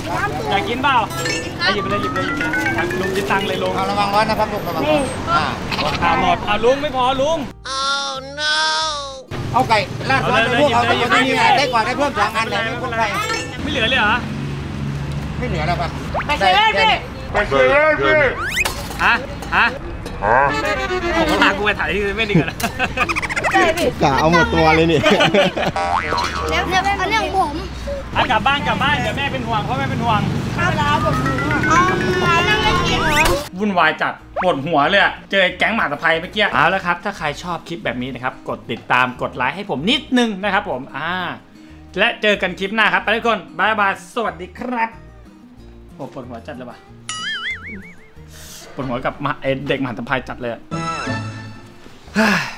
อยากกินเปล่าหยิบไปเลยลุงจะตังเลยลุงระวังร้อนนะครับลุงระวังร้อนขาหมดลุงไม่พอลุงเอาไก่ลาดซอสพวกเขาได้ได้กว่าได้เพิ่ม2 อันเลยไม่พวกไก่ไม่เหลือเลยเหรอไม่เหลือแล้วครับไปเซเว่นพี่ฮะผมก็ลากกูไปถ่ายที่ไม่ดีกันนะกะเอาหมดตัวเลยนี่เรื่องผมกลับบ้านเดี๋ยวแม่เป็นห่วงเพราะแม่เป็นห่วงแล้วผมนั่งเล่นเกมเหรอวุ่นวายจัดปวดหัวเลยเจอแก๊งหมาตะไคร้เมื่อกี้เอาแล้วครับถ้าใครชอบคลิปแบบนี้นะครับกดติดตามกดไลค์ให้ผมนิดนึงนะครับผมและเจอกันคลิปหน้าครับไปทุกคนบายสวัสดีครับโอ้ปวดหัวจัดเลยว่ะปวดหัวกับเด็กมหาตะไคร้จัดเลย